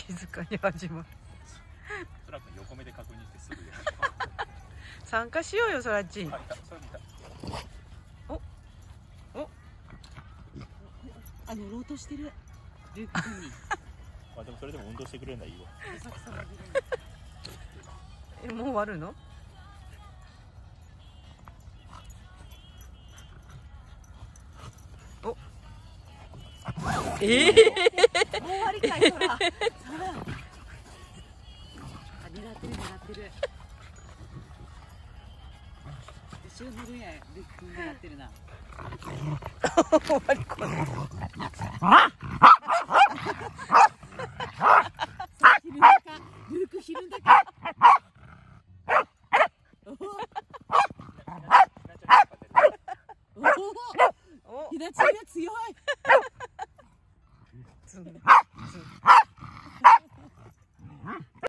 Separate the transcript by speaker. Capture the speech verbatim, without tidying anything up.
Speaker 1: 静かに始まる。
Speaker 2: そらくん横目で確認してすぐやる。
Speaker 1: 参加しようよ、そらっち。
Speaker 2: あ、いた、それ見た。
Speaker 1: お、お、
Speaker 3: あ、乗ろうとしてる。ルーク君に。
Speaker 2: まあでもそれでも運動してくれるのはいいわ。
Speaker 1: え、もう終わるの？お、ええー、
Speaker 3: もう終わりかい、そら。そら。あ、狙ってる、狙ってる。後ろ乗るんや、ルーク君狙ってるな。
Speaker 1: 終わりこれ。
Speaker 3: ひるんだか、ルークひるんだか。おお、ひなちゃんが強い。